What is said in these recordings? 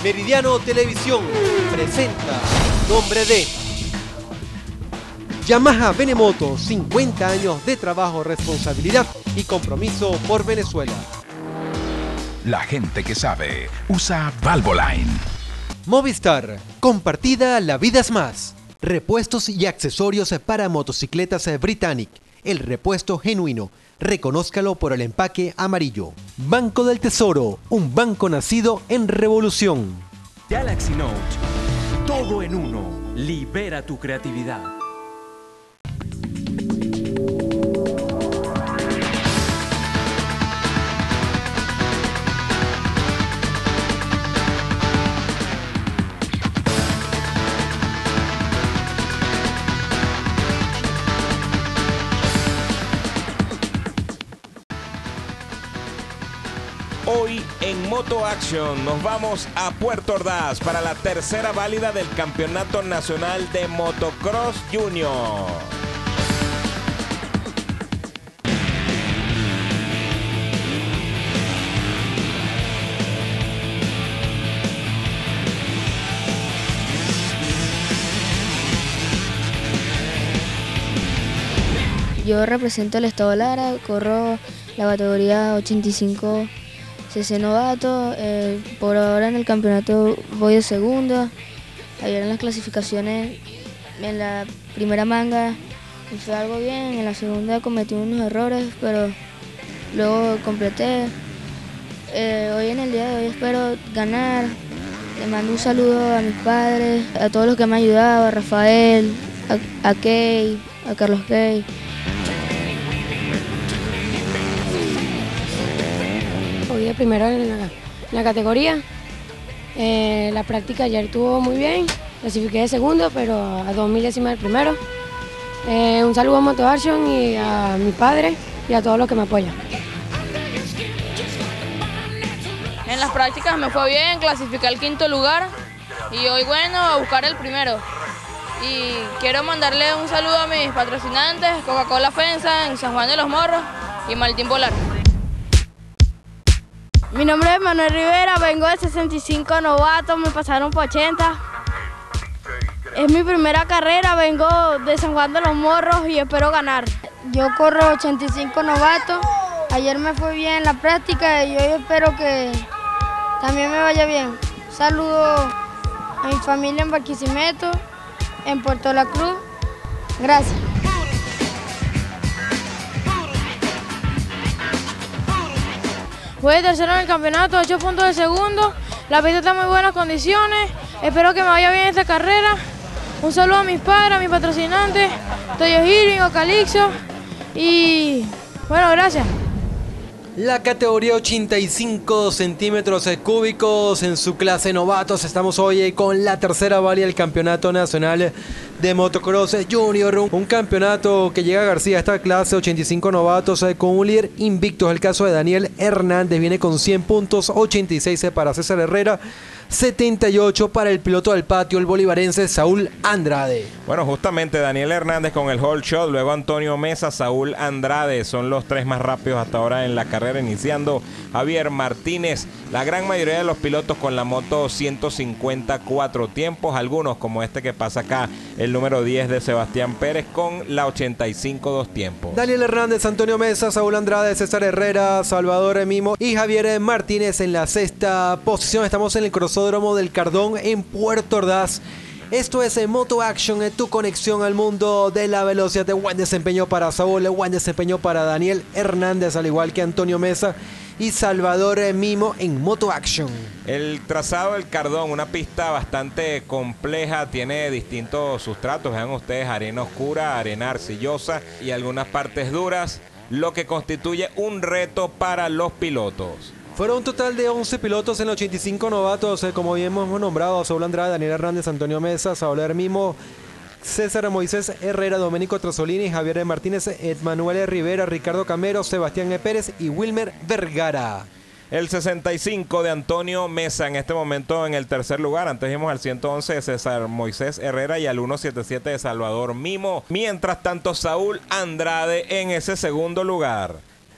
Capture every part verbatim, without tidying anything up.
Meridiano Televisión presenta Nombre de Yamaha Benemoto, cincuenta años de trabajo, responsabilidad y compromiso por Venezuela. La gente que sabe usa Valvoline. Movistar, compartida la vida es más. Repuestos y accesorios para motocicletas Britannic. El repuesto genuino. Reconózcalo por el empaque amarillo. Banco del Tesoro, un banco nacido en revolución. Galaxy Note, todo en uno. Libera tu creatividad. Hoy en Moto Action nos vamos a Puerto Ordaz para la tercera válida del Campeonato Nacional de Motocross Junior. Yo represento al estado Lara, corro la categoría ochenta y cinco C C novato, eh, por ahora en el campeonato voy de segundo. Ayer en las clasificaciones, en la primera manga me fue algo bien, en la segunda cometí unos errores, pero luego completé. Eh, hoy en el día de hoy espero ganar. Le mando un saludo a mis padres, a todos los que me han ayudado, a Rafael, a, a Key, a Carlos Key. Voy de primero en la, en la categoría. Eh, la práctica ayer estuvo muy bien, clasifiqué de segundo, pero a dos milésimas del primero. Eh, un saludo a Moto Action y a mi padre y a todos los que me apoyan. En las prácticas me fue bien, clasifiqué al quinto lugar y hoy, bueno, a buscar el primero. Y quiero mandarle un saludo a mis patrocinantes, Coca-Cola Fensa en San Juan de los Morros y Maltín Polar. Mi nombre es Manuel Rivera, vengo de sesenta y cinco novatos, me pasaron por ochenta. Es mi primera carrera, vengo de San Juan de los Morros y espero ganar. Yo corro ochenta y cinco novatos, ayer me fue bien en la práctica y hoy espero que también me vaya bien. Saludo a mi familia en Barquisimeto, en Puerto La Cruz. Gracias. Voy de tercero en el campeonato, ocho puntos de segundo. La pista está en muy buenas condiciones. Espero que me vaya bien esta carrera. Un saludo a mis padres, a mis patrocinantes, Toyo Irving, Calixto. Y bueno, gracias. La categoría ochenta y cinco centímetros cúbicos en su clase novatos. Estamos hoy con la tercera válida del Campeonato Nacional de Motocross Junior. Un campeonato que llega a García, esta clase ochenta y cinco novatos con un líder invicto. Es el caso de Daniel Hernández, viene con cien puntos, ochenta y seis para César Herrera, setenta y ocho para el piloto del patio, el bolivarense Saúl Andrade. Bueno, justamente Daniel Hernández con el whole shot, luego Antonio Mesa, Saúl Andrade, son los tres más rápidos hasta ahora en la carrera, iniciando Javier Martínez. La gran mayoría de los pilotos con la moto ciento cincuenta cuatro tiempos, algunos como este que pasa acá, el número diez de Sebastián Pérez con la ochenta y cinco dos tiempos. Daniel Hernández, Antonio Mesa, Saúl Andrade, César Herrera, Salvador Mimo y Javier Martínez en la sexta posición. Estamos en el crosódromo del Cardón en Puerto Ordaz. Esto es en Moto Action, en tu conexión al mundo de la velocidad. De buen desempeño para Saúl, buen desempeño para Daniel Hernández, al igual que Antonio Mesa y Salvador Mimo en Moto Action. El trazado del Cardón, una pista bastante compleja, tiene distintos sustratos. Vean ustedes, arena oscura, arena arcillosa y algunas partes duras, lo que constituye un reto para los pilotos. Fueron un total de once pilotos en los ochenta y cinco novatos, eh, como bien hemos nombrado: Saúl Andrade, Daniel Hernández, Antonio Mesa, Saúl Mimo, César Moisés Herrera, Domenico Trasolini, Javier Martínez, Edmanuel Rivera, Ricardo Camero, Sebastián E. Pérez y Wilmer Vergara. El sesenta y cinco de Antonio Mesa en este momento en el tercer lugar. Antes vimos al ciento once de César Moisés Herrera y al ciento setenta y siete de Salvador Mimo. Mientras tanto, Saúl Andrade en ese segundo lugar.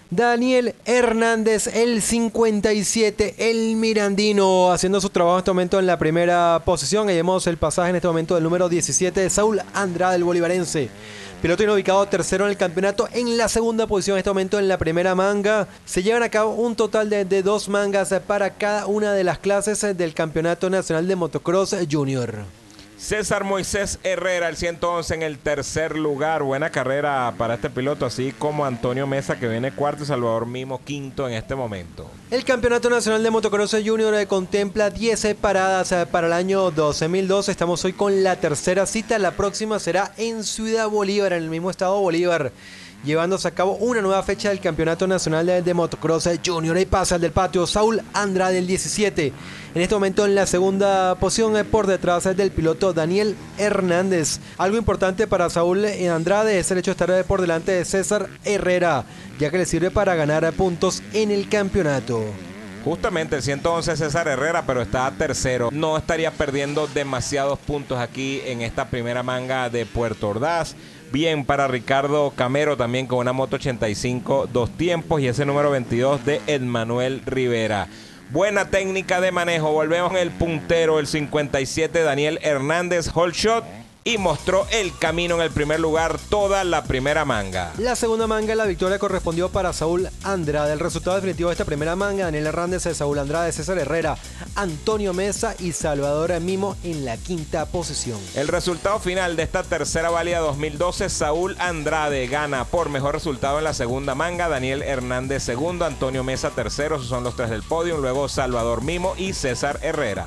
Daniel Hernández, el cincuenta y siete, el mirandino, haciendo su trabajo en este momento en la primera posición. Ahí vemos el pasaje en este momento del número diecisiete de Saúl Andrade, el bolivarense. Piloto ubicado tercero en el campeonato, en la segunda posición en este momento en la primera manga. Se llevan a cabo un total de, de dos mangas para cada una de las clases del Campeonato Nacional de Motocross Junior. César Moisés Herrera, el ciento once, en el tercer lugar. Buena carrera para este piloto, así como Antonio Mesa, que viene cuarto, y Salvador Mimo quinto en este momento. El Campeonato Nacional de Motocross Junior eh, contempla diez eh, paradas eh, para el año doce mil dos. Estamos hoy con la tercera cita. La próxima será en Ciudad Bolívar, en el mismo estado Bolívar, llevándose a cabo una nueva fecha del Campeonato Nacional de, de Motocross Junior. Ahí pasa el del patio Saúl Andrade, el diecisiete. En este momento en la segunda posición, eh, por detrás eh, del piloto Daniel Hernández. Algo importante para Saúl Andrade es el hecho de estar eh, por delante de César Herrera, ya que le sirve para ganar eh, puntos en el campeonato. Justamente el ciento once César Herrera, pero está tercero. No estaría perdiendo demasiados puntos aquí en esta primera manga de Puerto Ordaz. Bien para Ricardo Camero, también con una moto ochenta y cinco, dos tiempos, y ese número veintidós de Edmanuel Rivera. Buena técnica de manejo. Volvemos en el puntero, el cincuenta y siete, Daniel Hernández, Hole Shot, y mostró el camino en el primer lugar toda la primera manga. La segunda manga, la victoria correspondió para Saúl Andrade. El resultado definitivo de esta primera manga: Daniel Hernández, Saúl Andrade, César Herrera, Antonio Mesa y Salvador Mimo en la quinta posición. El resultado final de esta tercera válida dos mil doce: Saúl Andrade gana por mejor resultado en la segunda manga, Daniel Hernández segundo, Antonio Mesa tercero, esos son los tres del podio, luego Salvador Mimo y César Herrera.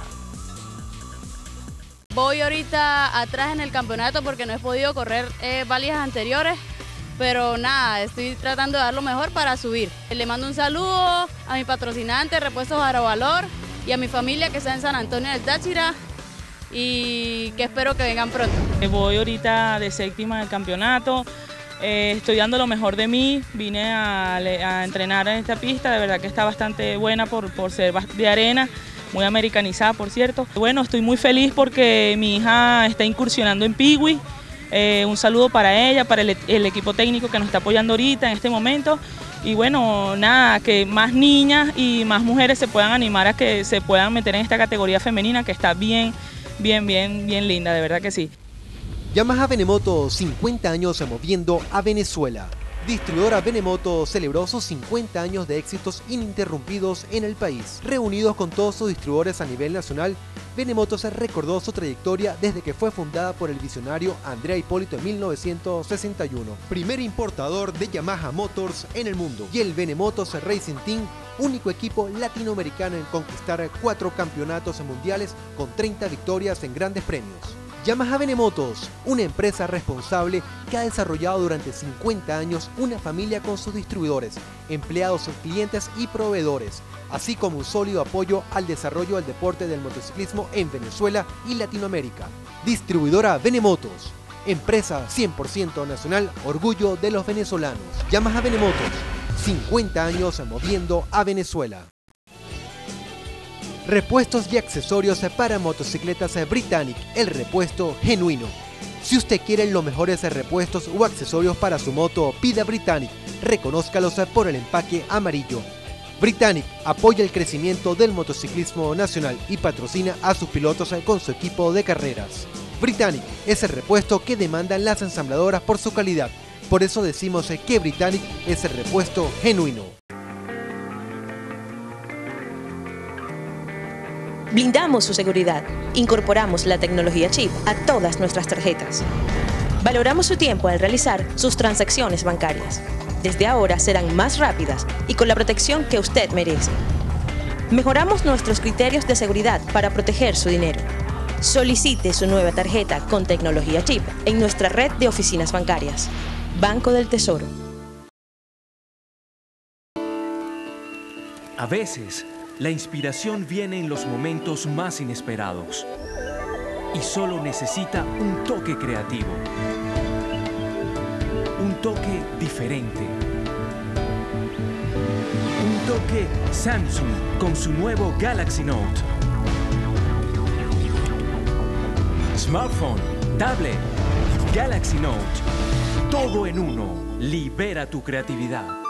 Voy ahorita atrás en el campeonato porque no he podido correr eh, válidas anteriores, pero nada, estoy tratando de dar lo mejor para subir. Le mando un saludo a mi patrocinante Repuestos Agrovalor y a mi familia que está en San Antonio del Táchira y que espero que vengan pronto. Voy ahorita de séptima en el campeonato, eh, estoy dando lo mejor de mí, vine a, a entrenar en esta pista, de verdad que está bastante buena por, por ser de arena. Muy americanizada, por cierto. Bueno, estoy muy feliz porque mi hija está incursionando en Piwi. Eh, un saludo para ella, para el, el equipo técnico que nos está apoyando ahorita en este momento. Y bueno, nada, que más niñas y más mujeres se puedan animar a que se puedan meter en esta categoría femenina que está bien, bien, bien, bien linda, de verdad que sí. Yamaha Benemoto, cincuenta años moviendo a Venezuela. Distribuidora Benemoto celebró sus cincuenta años de éxitos ininterrumpidos en el país. Reunidos con todos sus distribuidores a nivel nacional, Benemoto se recordó su trayectoria desde que fue fundada por el visionario Andrea Hipólito en mil novecientos sesenta y uno. Primer importador de Yamaha Motors en el mundo. Y el Benemotos Racing Team, único equipo latinoamericano en conquistar cuatro campeonatos mundiales con treinta victorias en grandes premios. Yamaha Benemotos, una empresa responsable que ha desarrollado durante cincuenta años una familia con sus distribuidores, empleados, clientes y proveedores, así como un sólido apoyo al desarrollo del deporte del motociclismo en Venezuela y Latinoamérica. Distribuidora Benemotos, empresa cien por ciento nacional, orgullo de los venezolanos. Yamaha Benemotos, cincuenta años moviendo a Venezuela. Repuestos y accesorios para motocicletas Britannic, el repuesto genuino. Si usted quiere los mejores repuestos o accesorios para su moto, pida Britannic, reconózcalos por el empaque amarillo. Britannic apoya el crecimiento del motociclismo nacional y patrocina a sus pilotos con su equipo de carreras. Britannic es el repuesto que demandan las ensambladoras por su calidad, por eso decimos que Britannic es el repuesto genuino. Blindamos su seguridad. Incorporamos la tecnología chip a todas nuestras tarjetas. Valoramos su tiempo al realizar sus transacciones bancarias. Desde ahora serán más rápidas y con la protección que usted merece. Mejoramos nuestros criterios de seguridad para proteger su dinero. Solicite su nueva tarjeta con tecnología chip en nuestra red de oficinas bancarias. Banco del Tesoro. A veces, la inspiración viene en los momentos más inesperados y solo necesita un toque creativo, un toque diferente, un toque Samsung con su nuevo Galaxy Note. Smartphone, tablet, Galaxy Note, todo en uno. Libera tu creatividad.